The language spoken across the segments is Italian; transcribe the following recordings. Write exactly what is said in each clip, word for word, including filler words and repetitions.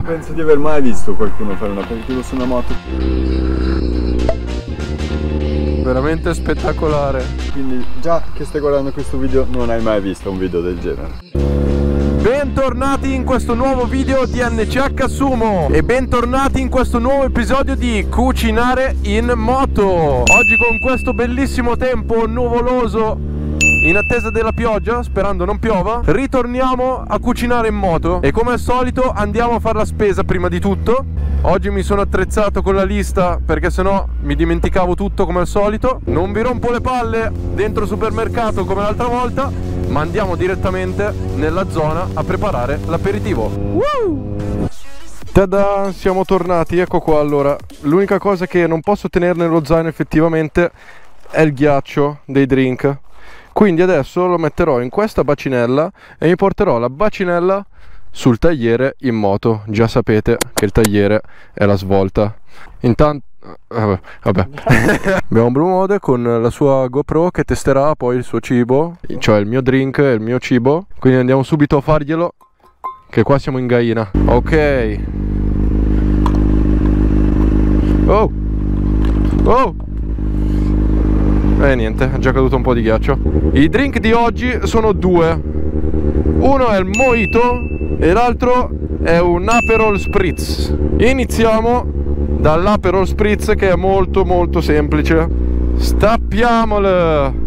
Penso di aver mai visto qualcuno fare un aperitivo su una moto. Veramente spettacolare. Quindi già che stai guardando questo video non hai mai visto un video del genere. Bentornati in questo nuovo video di N C H Sumo e bentornati in questo nuovo episodio di Cucinare in Moto. Oggi con questo bellissimo tempo nuvoloso, in attesa della pioggia, sperando non piova, ritorniamo a cucinare in moto e come al solito andiamo a fare la spesa prima di tutto. Oggi mi sono attrezzato con la lista perché sennò mi dimenticavo tutto come al solito. Non vi rompo le palle dentro il supermercato come l'altra volta, ma andiamo direttamente nella zona a preparare l'aperitivo. Tada, siamo tornati, ecco qua. Allora, l'unica cosa che non posso tenere nello zaino effettivamente è il ghiaccio dei drink. Quindi adesso lo metterò in questa bacinella e mi porterò la bacinella sul tagliere in moto. Già sapete che il tagliere è la svolta. Intanto vabbè, vabbè. Abbiamo Blue Mode con la sua GoPro che testerà poi il suo cibo, cioè il mio drink e il mio cibo. Quindi andiamo subito a farglielo, che qua siamo in gaina. Ok. Oh Oh E niente, è già caduto un po' di ghiaccio. I drink di oggi sono due. Uno è il Mojito e l'altro è un Aperol Spritz. Iniziamo dall'Aperol Spritz, che è molto molto semplice. Stappiamole.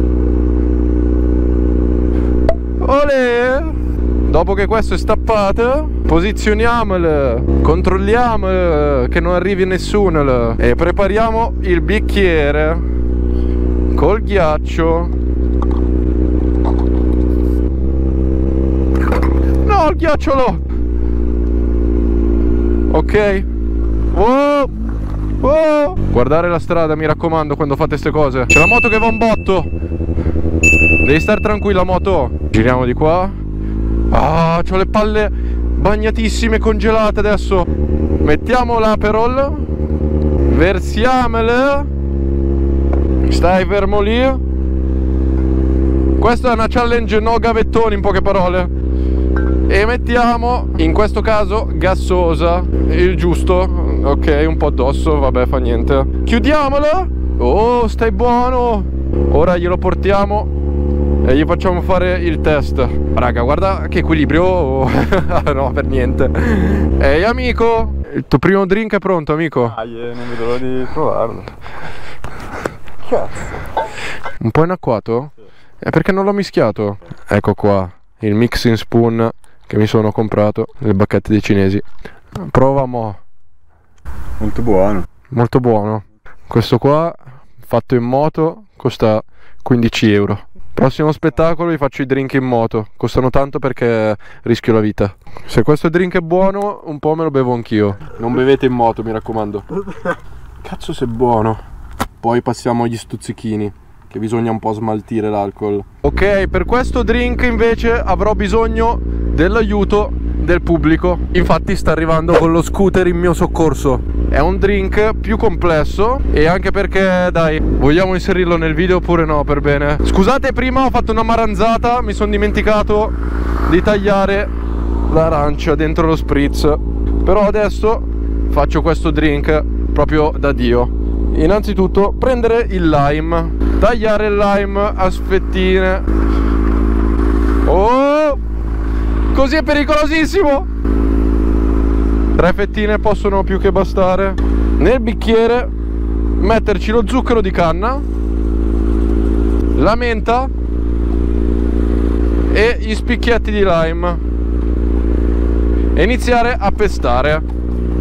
Olè. Dopo che questo è stappato, posizioniamole, controlliamole che non arrivi nessuno e prepariamo il bicchiere col ghiaccio. No, il ghiacciolo. Ok. Oh, oh. Guardare la strada, mi raccomando, quando fate ste cose. C'è la moto che va un botto. Devi stare tranquilla, moto. Giriamo di qua. Ah, c'ho le palle bagnatissime, congelate adesso. Mettiamo l'Aperol, versiamole. Stai fermo lì. Questa è una challenge no gavettoni, in poche parole. E mettiamo, in questo caso, gassosa, il giusto. Ok, un po' addosso, vabbè, fa niente. Chiudiamola. Oh, stai buono. Ora glielo portiamo e gli facciamo fare il test. Raga, guarda che equilibrio. No, per niente. Ehi amico, il tuo primo drink è pronto, amico? Ah, yeah, non vedo l'ora di provarlo. Cazzo. Un po' inacquato? Sì. È perché non l'ho mischiato. Ecco qua, il mixing spoon che mi sono comprato, le bacchette dei cinesi. Prova mo'. Molto buono. Molto buono. Questo qua, fatto in moto, costa quindici euro. Prossimo spettacolo vi faccio i drink in moto. Costano tanto perché rischio la vita. Se questo drink è buono, un po' me lo bevo anch'io. Non bevete in moto, mi raccomando. Cazzo, se è buono. Poi passiamo agli stuzzichini, che bisogna un po' smaltire l'alcol. Ok, per questo drink invece avrò bisogno dell'aiuto del pubblico. Infatti sta arrivando con lo scooter in mio soccorso. È un drink più complesso e anche perché, dai, vogliamo inserirlo nel video oppure no, per bene? Scusate, prima ho fatto una maranzata, mi sono dimenticato di tagliare l'arancia dentro lo spritz. Però adesso faccio questo drink proprio da Dio. Innanzitutto prendere il lime, tagliare il lime a fettine. Oh, così è pericolosissimo. Tre fettine possono più che bastare. Nel bicchiere metterci lo zucchero di canna, la menta e gli spicchietti di lime e iniziare a pestare.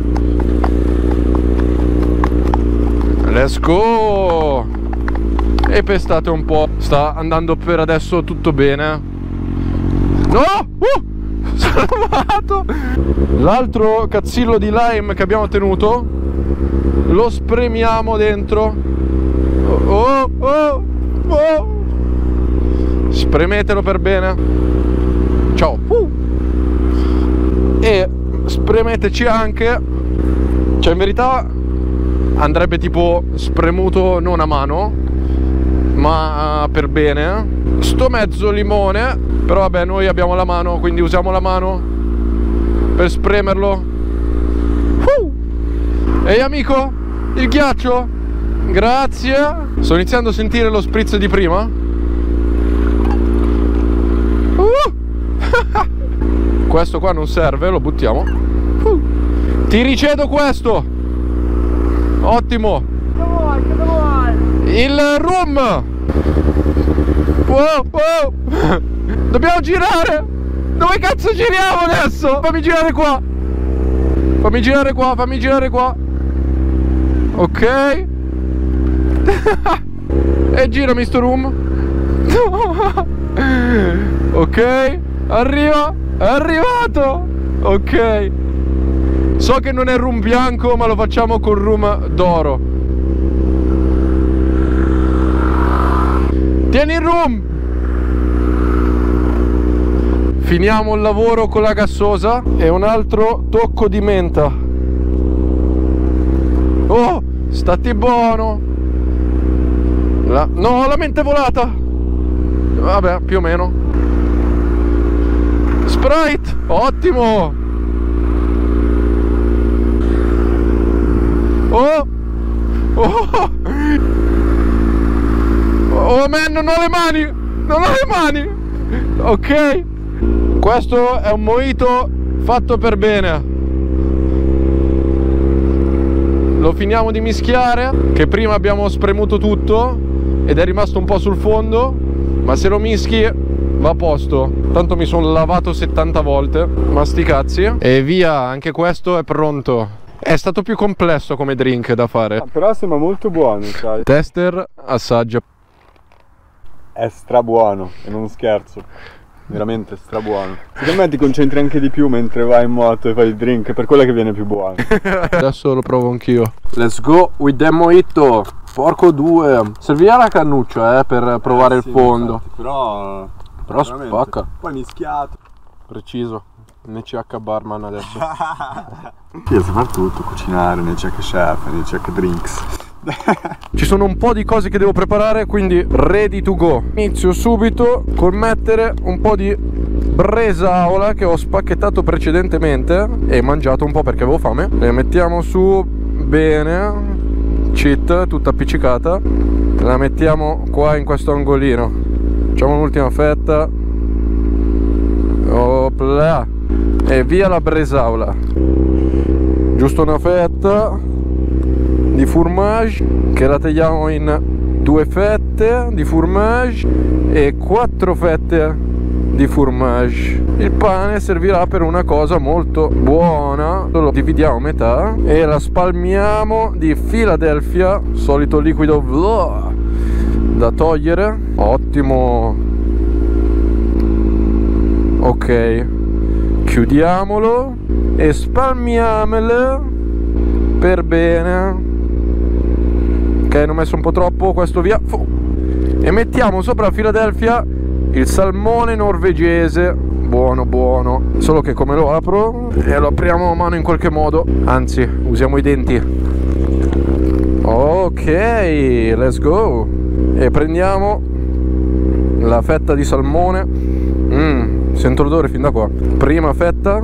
Let's go! E pestate un po'. Sta andando per adesso tutto bene. No! Uh! Sono amato! L'altro cazzillo di lime che abbiamo tenuto lo spremiamo dentro. Oh, oh, oh. Spremetelo per bene. Ciao! Uh! E spremeteci anche, cioè in verità andrebbe tipo spremuto non a mano ma per bene, sto mezzo limone, però vabbè, noi abbiamo la mano, quindi usiamo la mano per spremerlo Ehi amico, il ghiaccio? Grazie. Sto iniziando a sentire lo spritz di prima. uh. Questo qua non serve, lo buttiamo. uh. Ti ricedo questo. Ottimo. Cosa vuoi? Cosa vuoi? Il rum. Wow, wow. Dobbiamo girare. Dove cazzo giriamo adesso? Fammi girare qua. Fammi girare qua, fammi girare qua. Ok. E girami sto rum. Ok. Arriva. È arrivato. Ok. So che non è rum bianco, ma lo facciamo con rum d'oro. Tieni il rum. Finiamo il lavoro con la gassosa e un altro tocco di menta. Oh, stati buono. La... No, la menta è volata. Vabbè, più o meno. Sprite, ottimo. Oh, oh, oh man, non ho le mani. Non ho le mani. Ok. Questo è un mojito fatto per bene. Lo finiamo di mischiare, che prima abbiamo spremuto tutto ed è rimasto un po' sul fondo, ma se lo mischi va a posto. Tanto mi sono lavato settanta volte, ma sti cazzi. E via, anche questo è pronto. È stato più complesso come drink da fare. Ah, però sembra molto buono, sai. Tester, assaggia. È strabuono, e non scherzo. Veramente strabuono. Secondo me ti concentri anche di più mentre vai in moto e fai il drink, per quello che viene più buono. Adesso lo provo anch'io. Let's go with the mojito. Porco due. Servirà la cannuccia eh, per provare eh, il sì, fondo. Infatti, però Però veramente. spacca. Poi mischiato. Preciso. N C H barman adesso. Io so far tutto, cucinare, N C H chef, N C H drinks. Ci sono un po' di cose che devo preparare, quindi ready to go. Inizio subito col mettere un po' di bresaola che ho spacchettato precedentemente e mangiato un po' perché avevo fame. Le mettiamo su bene. Cheat, tutta appiccicata. La mettiamo qua in questo angolino. Facciamo un'ultima fetta. Opla. E via la bresaola. Giusto una fetta di fromage che la tagliamo in due fette di fromage e quattro fette di fromage. Il pane servirà per una cosa molto buona. Lo dividiamo a metà e la spalmiamo di Philadelphia, solito liquido blah, da togliere. Ottimo. Ok, chiudiamolo e spalmiamole per bene. Ok, ne ho messo un po' troppo, questo via. E mettiamo sopra la Philadelphia il salmone norvegese. Buono, buono. Solo che come lo apro? E lo apriamo a mano in qualche modo. Anzi, usiamo i denti. Ok, let's go. E prendiamo la fetta di salmone. Mmm, sento l'odore fin da qua. Prima fetta.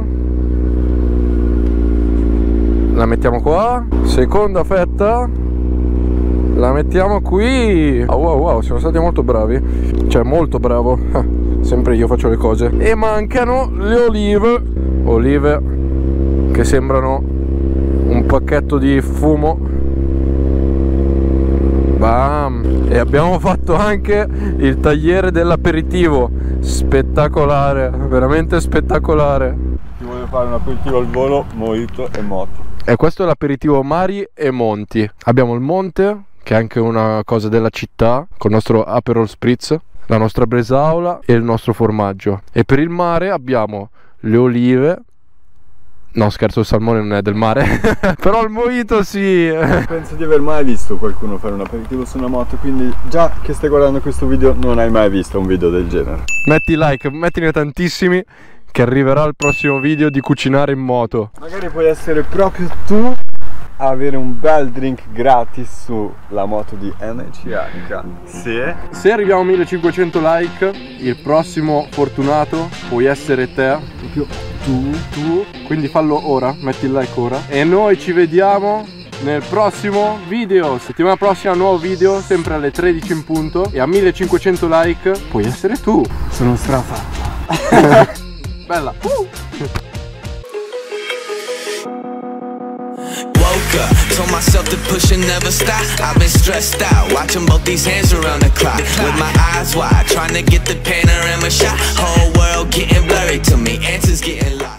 La mettiamo qua. Seconda fetta. La mettiamo qui. Oh, wow wow, siamo stati molto bravi. Cioè molto bravo. Sempre io faccio le cose. E mancano le olive. Olive che sembrano un pacchetto di fumo. Bam. E abbiamo fatto anche il tagliere dell'aperitivo. Spettacolare. Veramente spettacolare. Ti voglio fare un aperitivo al volo, mojito e moto. E questo è l'aperitivo Mari e Monti. Abbiamo il monte, che è anche una cosa della città, con il nostro Aperol Spritz, la nostra bresaola e il nostro formaggio. E per il mare abbiamo le olive. No, scherzo, il salmone non è del mare. Però il mojito sì. Penso di aver mai visto qualcuno fare un aperitivo su una moto, quindi già che stai guardando questo video non hai mai visto un video del genere. Metti like, mettine tantissimi, che arriverà il prossimo video di cucinare in moto. Magari puoi essere proprio tu a avere un bel drink gratis sulla moto di N C H. Sì. Se arriviamo a millecinquecento like, il prossimo fortunato puoi essere te. Proprio tu. Tu. Quindi fallo ora, metti il like ora. E noi ci vediamo nel prossimo video. Settimana prossima nuovo video, sempre alle tredici in punto, e a millecinquecento like puoi essere tu. Sono strafatto. Bella. Uh. Woke up, told myself to push and never stop. I've been stressed out, watching both these hands around the clock. With my eyes wide, trying to get the panorama shot. Whole world getting blurry to me, answers getting lost.